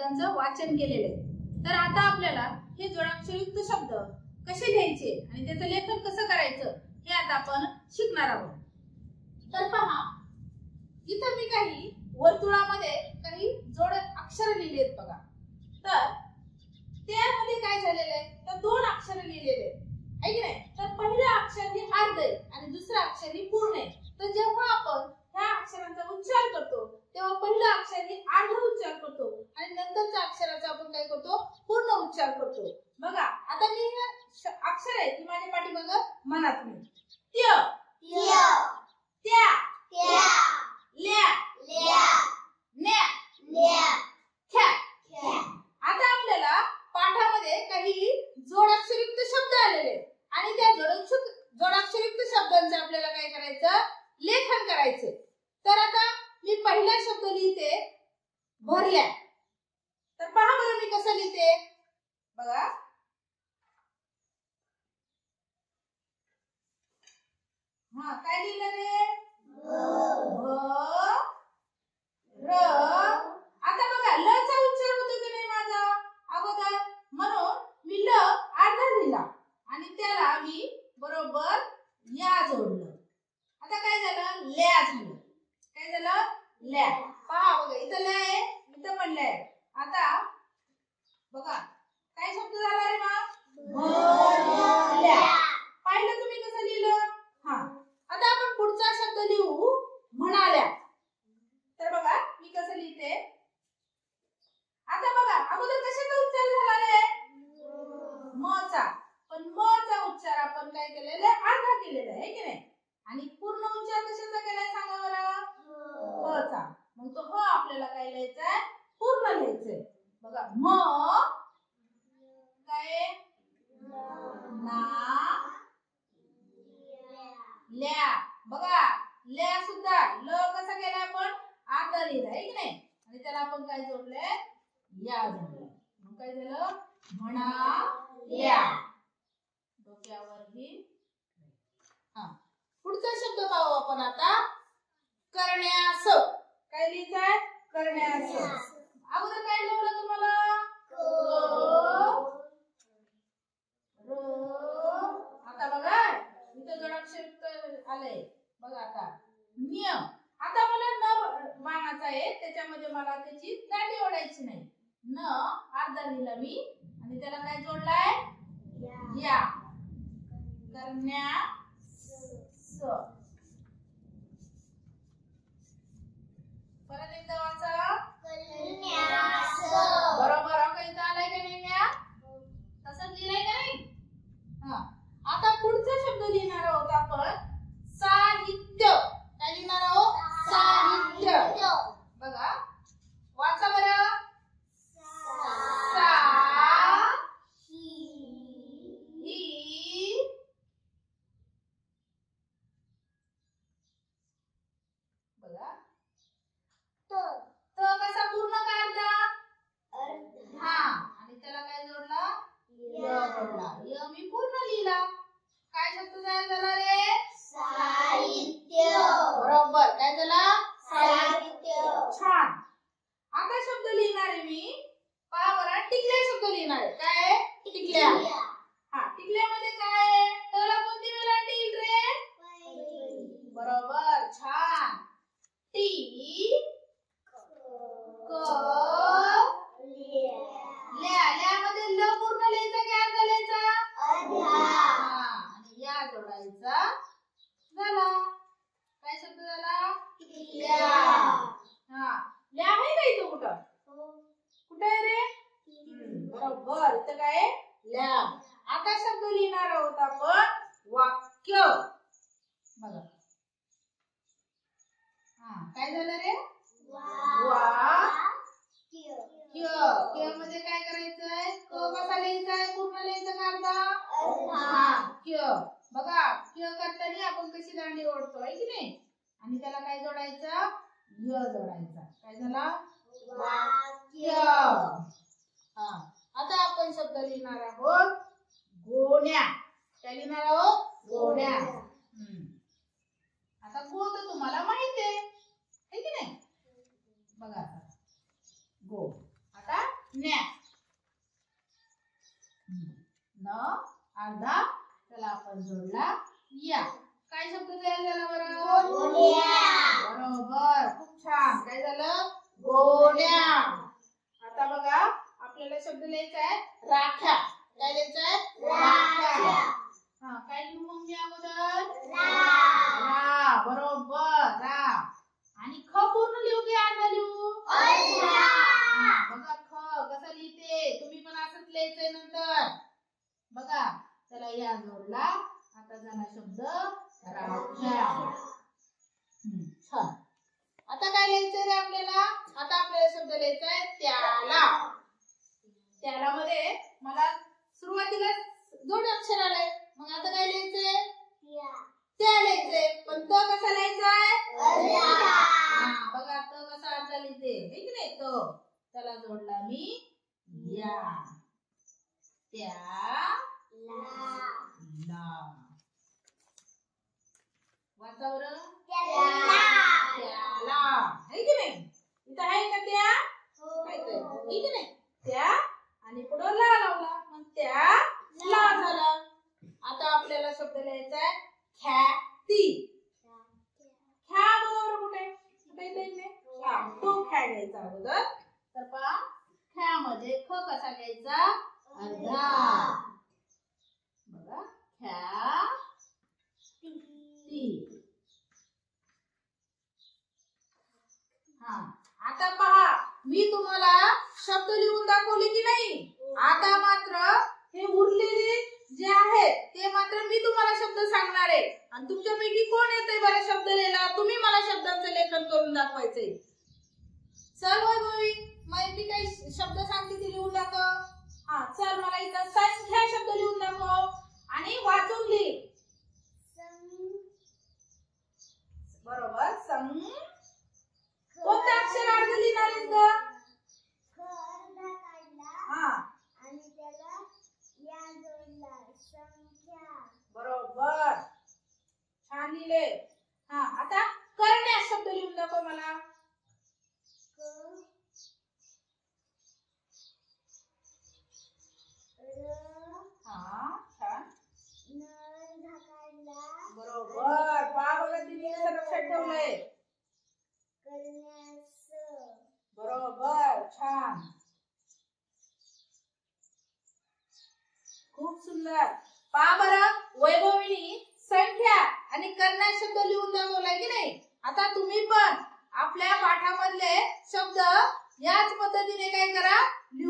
शब्दांचं वाचन केलेलं आहे. तर आता आपल्याला हे जोडाक्षरयुक्त शब्द कसे लिहायचे आणि त्याचं लेखन कसं करायचं हे आता आपण शिकणार आहोत. तर पहा, इथं मी काही वर्तुळामध्ये काही जोड अक्षर लिहिली आहेत बघा. तर त्यामध्ये काय झालेलं आहे, तर दोन अक्षर लिहिलेले आहे की नाही. तर पहिलं अक्षर हे अर्ध आहे आणि दुसरं अक्षर हे पूर्ण आहे. तर जेव्हा आपण ह्या अक्षरांचा उच्चार करतो तेव्हा पहिलं अक्षर हे अर्ध उच्चार करतो आणि नंतरच्या अक्षराचा आपण काय करतो, पूर्ण उच्चार करतो. बघा आता मी अक्षर आहे ती माझ्या पाठीमागे मनात मी त्य त्य त्या त्या ल्या ल्या न्या न्या ख्या ख्या. आता आपल्याला पाठामध्ये काही जोडाक्षरयुक्त शब्द आलेले आणि त्या जोडाक्षरयुक्त शब्दांचं आपल्याला काय करायचं, लेखन करायचे. तर आता मी पहिला शब्द लिहिते भरल्या. तर पहा बरं मी कसं लिहिते बघा. हा काय लिहिलं रे, र. आता बघा ल चा उच्चार होतो की नाही माझा अगोदर, म्हणून मी ल अर्धा लिहिला आणि त्याला मी बरोबर या जोडलं. आता काय झालं, ल्या झालं. काय झालं, ल्या. पहा बघा इथं ल्या आहे, इथं पण ल्या आहे. आता बघा काय शब्द झाला रे मग, भरल्या. पाहिलं तुम्ही कसं लिहिलं. हा आता आपण पुढचा शब्द लिहू म्हणाल्या. तर बघा मी कसं लिहिते. आता बघा अगोदर कशाचा उच्चार झाला रे, म चा. पण म चा उच्चार आपण काय केलेला आहे, अर्धा केलेला आहे की नाही. आणि पूर्ण उच्चार कशाचा केलाय सांगा बरं, ह चा. मग तो ह आपल्याला काय लिहायचा आहे, पूर्ण लिहायचंय. बघा म काय ना ल्या. बघा ल्या सुद्धा ल कसा केला आपण, अर्धा लिहिला आहे की नाही आणि त्याला आपण काय जोडलंय, या जोडलंय. मग काय झालं, म्हणाल्या. डोक्यावरही. हा पुढचा शब्द पाहू आपण आता, करण्यास. काय लिहायचंय, करण्यास. अगोदर काय लिहिलं तुम्हाला, आता बघा इथं जोडाक्षर आलंय बघा. आता निय. आता मला न बाणाचा आहे त्याच्यामध्ये मला त्याची दांडी ओढायची नाही. न अर्धा लिहिला मी आणि त्याला काय जोडलाय, या. करण्यास. परत एकदा वाचा, करण्यास. बरोबर. इथं आलाय का नाही, या तसंच लिहिलंय का नाही. हा आता पुढचा शब्द लिहिणार आहोत आपण, साहित्य. काय लिहिणार आहोत, साहित्य. बघा वाचा बरं, सा ही बघा. त कसा पूर्ण का अर्धा, हा आणि त्याला काय जोडला, य जोडला. य मी पूर्ण लिहिला. काय शब्द तयार झाला रे, साहित्य. बरोबर. काय झाला, साहित्य. छान. आता शब्द लिहिणार आहे मी. पहा बरं, टिकल्या शब्द लिहिणार आहे. काय, टिकल्या. हा टिकल्यामध्ये काय आहे, त्याला कोणती वेलांटी येईल रे, बरोबर. छान. टी क ल्या. ल्यामध्ये ल पूर्ण लिहायचा की अर्धा लिहायचा, आणि या जोडायचा. झाला. काय शब्द झाला, ल्या. हा ल्या आहे का इथं कुठं, कुठं आहे रे, बरोबर. इथं काय, ल्या. आता शब्द लिहिणार आहोत आपण, वाक्य. बघा हा काय झालं रे, वाक्य. क्य मध्ये काय करायचंय, क कसा लिहायचाय, पूर्ण लिहायचं का अर्धा, हा क्य. बघा क्य करताना आपण कशी दांडी ओढतो आहे की नाही आणि त्याला काय जोडायचं, य जोडायचा. काय झाला, वाक्य. हा आता आपण शब्द लिहिणार आहोत, गोण्या. काय लिहिणार आहोत, गोण्या. आता गो तर तुम्हाला माहिती आहे की नाही. बघा आता गो. आता अर्धा त्याला आपण जोडला या. काय शब्द तयार झाला बरं? बरोबर, खूप छान. काय झालं? गोड्या. आता बघा आपल्याला शब्द लिहायचा आहे राख्या. काय लिहायचं आहे? राख्या. हा, काय लिहू मग मी अगोदर? रा. बरोबर, रा. आणि ख पूर्ण लिहू की अर्धा लिहू? बघा ख कसं लिहिते, तुम्ही पण असंच लिहायचंय नंतर. बघा त्याला या जोडला. आता झाला शब्द राख्या. छान. आता काय लिहायचंय रे आपल्याला? आता आपल्याला शब्द लिहायचा आहे त्याला. त्याला मध्ये मला सुरुवातीला जोड अक्षर आलंय. मग आता काय लिहायचंय? त्या लिहायचंय. पण त कसा लिहायचाय? बघा त कसा अर्धा लिहिते, हे की नाही? तो त्याला जोडला मी या. त्या ला. वाचा बरं. त्याला. है की नाही? इथं आहे का त्या? है की नाही? त्या आणि पुढं ला लावला, मग त्या ला झाला. आता आपल्याला शब्द लिहायचा आहे ख्याती. ख्या बरोबर कुठे कुठे लिहायचे? तो ख्या घ्यायचा अगोदर. तर पहा ख्या मध्ये ख कसा घ्यायचा? अर्धा. बघा ख्या ती. हा, आता पहा मी तुम्हाला शब्द लिहून दाखवले की नाही? आता मात्र हे उरलेले जे आहेत ते मात्र मी तुम्हाला शब्द सांगणार आहे. आणि तुमच्यापैकी कोण येतंय बरं शब्द लिहायला? तुम्ही मला शब्दांचं लेखन करून दाखवायचंय. चल वैभवी, मी काही शब्द सांगते ते लिहून दाखव. हा चल, मला इथं संख्या शब्द लिहून दाखव आणि वाचून लिह. बरोबर. कोणतं अक्षर अर्ध लिहिणार आहेस ग? हा, आणि त्याला या जोडला संख्या. बरोबर, छान लिहिले. हा, आता करण्या शब्द लिहून दाखव मला. हा, छान. बरोबर. पहा बघा तिने कसं लक्षात ठेवलंय. बरोबर, छान, खूप सुंदर. पहा बरं वैभवीनी संख्या आणि करण्या शब्द लिहून दाखवलाय की नाही? आता तुम्ही पण आपल्या पाठामधले शब्द याच पद्धतीने काय करा?